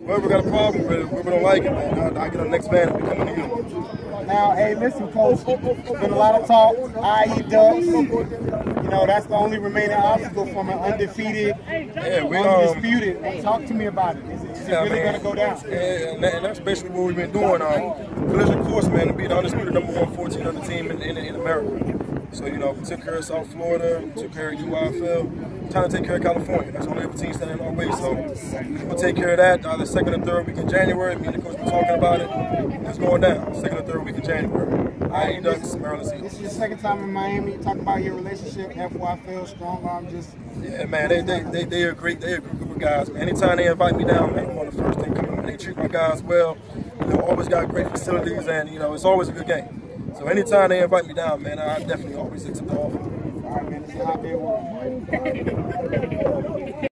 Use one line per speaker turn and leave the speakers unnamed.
whoever got a problem with it, whoever don't like it, man, I get on the next man and become a unit.
Now, hey, listen, Coach, there's been a lot of talk, IE Ducks. You know, that's the only remaining obstacle from an undefeated, undisputed. Talk to me about it. Is it really going to go down?
Yeah, and that's basically what we've been doing. Collision course, man, to be the undisputed number 114 on the team in America. So, you know, we took care of South Florida, we took care of UIFL, trying to take care of California. That's the only other team standing in our way. So we'll take care of that the second or third week in January. Me and the coach been talking about it. It's going down. Second or third week in January. IE Ducks, Maryland Seals.
This is your second time in Miami. You talk about your relationship, FYFL, Strong Arm, just...
Yeah, man, they are great. They're a group of guys, man. Anytime they invite me down, man, I'm one of the first thing coming. They treat my guys well. You know, always got great facilities, and, you know, it's always a good game. So anytime they invite me down, man, I definitely always accept the offer.
All right, man, this is how they work.